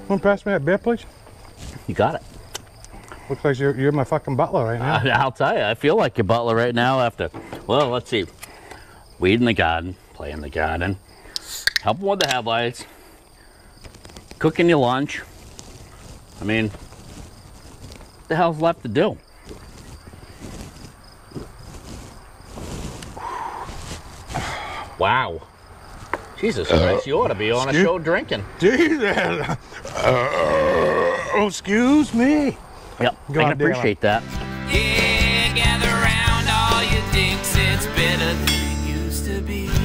Want to pass me that beer, please? You got it. Looks like you're my fucking butler right now. I'll tell you, I feel like your butler right now after, well, let's see. Weed in the garden, play in the garden, helping with the headlights, cooking your lunch. I mean, what the hell's left to do? Wow. Jesus Christ, you ought to be on a show drinking. Jesus. Excuse me. Yep, I can appreciate that. Yeah, gather around all your dicks, it's better than it used to be.